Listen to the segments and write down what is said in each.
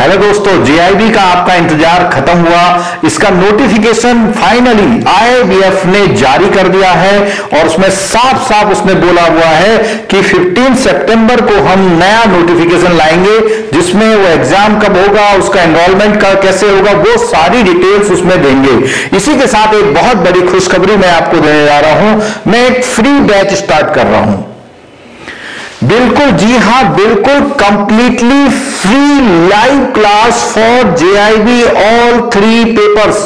Hello दोस्तों, JIB का आपका इंतजार खत्म हुआ। इसका नोटिफिकेशन फाइनली आईएबीएफ ने जारी कर दिया है और उसमें साफ साफ उसने बोला हुआ है कि 15 सितंबर को हम नया नोटिफिकेशन लाएंगे, जिसमें वो एग्जाम कब होगा, उसका एनरोलमेंट का कैसे होगा, वो सारी डिटेल्स उसमें देंगे। इसी के साथ एक बहुत बड़ी खुशखबरी मैं आपको देने जा रहा हूं। मैं एक फ्री बैच स्टार्ट कर रहा हूं। बिल्कुल, जी हां, बिल्कुल completely free live class for JIB all 3 papers.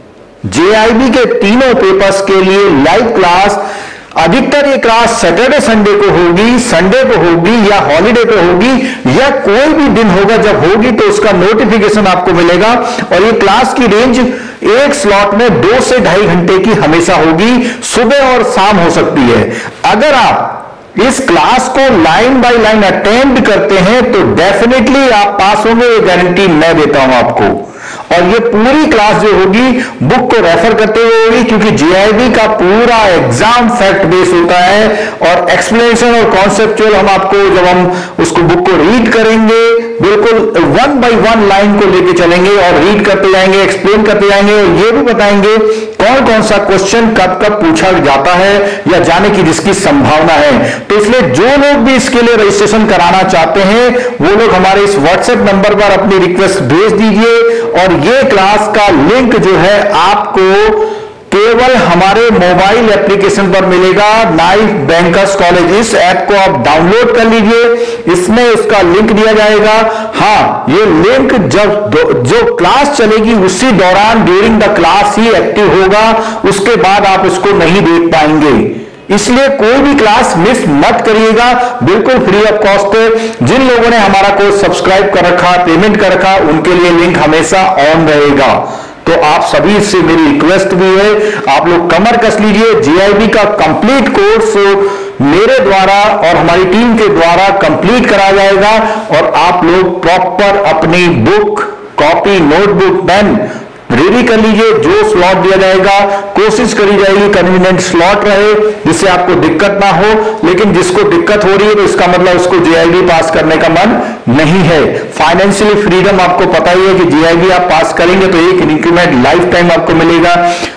JIB के तीनों पेपर्स के लिए लाइव क्लास। अधिकतर ये क्लास सैटरडे संडे को होगी, संडे को होगी या हॉलीडे पे होगी या कोई भी दिन होगा। जब होगी तो उसका नोटिफिकेशन आपको मिलेगा। और ये क्लास की रेंज एक स्लॉट में 2 से 2.5 घंटे की हमेशा होगी, सुबह और शाम हो सकती है। अगर आप इस क्लास को लाइन बाय लाइन अटेंड करते हैं तो डेफिनेटली आप पास होंगे, ये गारंटी मैं देता हूं आपको। और ये पूरी क्लास जो होगी बुक को रेफर करते हुए होगी, क्योंकि जेआईबी का पूरा एग्जाम फैक्ट बेस होता है और एक्सप्लेनेशन और कॉन्सेप्चुअल हम आपको, जब हम उसको बुक को रीड करेंगे, बिल्कुल 1 बाय 1 लाइन को लेके चलेंगे और रीड करते जाएंगे, एक्सप्लेन करते जाएंगे और ये भी बताएंगे कौन कौन सा क्वेश्चन कब कब पूछा जाता है या जाने की जिसकी संभावना है। तो इसलिए जो लोग भी इसके लिए रजिस्ट्रेशन कराना चाहते हैं वो लोग हमारे इस व्हाट्सएप नंबर पर अपनी रिक्वेस्ट भेज दीजिए और ये क्लास का लिंक जो है आपको केवल हमारे मोबाइल एप्लीकेशन पर मिलेगा, नाइफ बैंकर्स कॉलेज। इस ऐप को आप डाउनलोड कर लीजिए, इसमें उसका लिंक दिया जाएगा। हाँ, ये लिंक जब जो क्लास चलेगी उसी दौरान ड्यूरिंग द क्लास ही एक्टिव होगा, उसके बाद आप इसको नहीं देख पाएंगे। इसलिए कोई भी क्लास मिस मत करिएगा, बिल्कुल फ्री ऑफ कॉस्ट है। जिन लोगों ने हमारा कोर्स सब्सक्राइब कर रखा, पेमेंट कर रखा, उनके लिए लिंक हमेशा ऑन रहेगा। तो आप सभी से मेरी रिक्वेस्ट भी है, आप लोग कमर कस लीजिए। जेआईबी का कंप्लीट कोर्स मेरे द्वारा और हमारी टीम के द्वारा कंप्लीट कराया जाएगा और आप लोग प्रॉपर अपनी book, copy, notebook, pen ready कर लीजिए। जो स्लॉट दिया जाएगा कोशिश करी जाएगी कन्वीनियंट स्लॉट रहे, जिससे आपको दिक्कत ना हो। लेकिन जिसको दिक्कत हो रही है तो इसका मतलब उसको जेआईबी पास करने का मन नहीं है। फाइनेंशियली फ्रीडम आपको पता ही है कि जेआईबी आप पास करेंगे तो एक इंक्रीमेंट लाइफ टाइम आपको मिलेगा।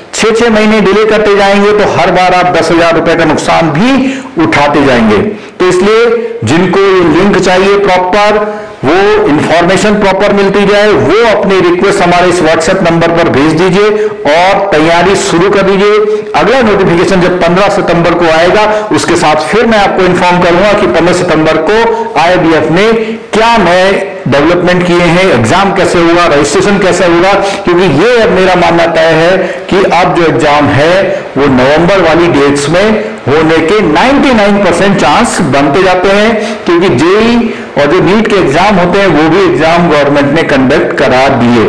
6 महीने डिले करते जाएंगे तो हर बार आप 10,000 रुपए का नुकसान भी उठाते जाएंगे। तो इसलिए जिनको ये लिंक चाहिए प्रॉपर, वो इंफॉर्मेशन प्रॉपर मिलती जाए, वो अपनी रिक्वेस्ट हमारे इस व्हाट्सएप नंबर पर भेज दीजिए और तैयारी शुरू कर दीजिए। अगला नोटिफिकेशन जब 15 सितंबर को आएगा उसके साथ फिर मैं आपको इन्फॉर्म करूंगा कि 15 सितंबर को आईएबीएफ ने क्या नए डेवलपमेंट किए हैं, एग्जाम कैसे होगा, रजिस्ट्रेशन कैसे होगा। क्योंकि ये अब मेरा मानना तय है कि अब जो एग्जाम है वो नवंबर वाली डेट्स में होने के 99% चांस बनते जाते हैं, क्योंकि जेईई और जो नीट के एग्जाम होते हैं वो भी एग्जाम गवर्नमेंट ने कंडक्ट करा दिए।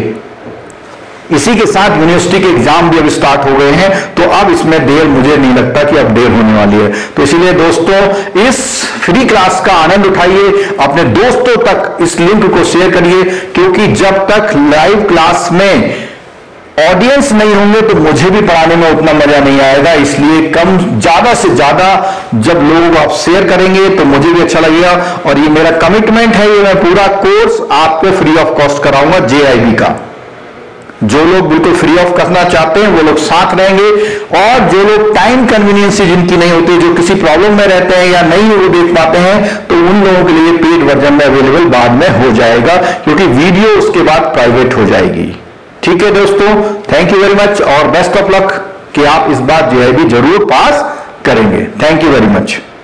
इसी के साथ यूनिवर्सिटी के एग्जाम भी अब स्टार्ट हो गए हैं, तो अब इसमें देर मुझे नहीं लगता कि अब देर होने वाली है। तो इसीलिए दोस्तों इस फ्री क्लास का आनंद उठाइए, अपने दोस्तों तक इस लिंक को शेयर करिए, क्योंकि जब तक लाइव क्लास में ऑडियंस नहीं होंगे तो मुझे भी पढ़ाने में उतना मजा नहीं आएगा। इसलिए ज्यादा से ज्यादा जब लोग आप शेयर करेंगे तो मुझे भी अच्छा लगेगा। और ये मेरा कमिटमेंट है, ये मैं पूरा कोर्स आपको फ्री ऑफ कॉस्ट कराऊंगा जेआईबी का। जो लोग बिल्कुल फ्री ऑफ करना चाहते हैं वो लोग साथ रहेंगे, और जो लोग टाइम कन्वीनियंस जिनकी नहीं होती, जो किसी प्रॉब्लम में रहते हैं या नहीं वो देख पाते हैं, तो उन लोगों के लिए पेड वर्जन में अवेलेबल बाद में हो जाएगा, क्योंकि वीडियो उसके बाद प्राइवेट हो जाएगी। ठीक है दोस्तों, थैंक यू वेरी मच और बेस्ट ऑफ लक कि आप इस बार जेआईबी जरूर पास करेंगे। Thank you very much.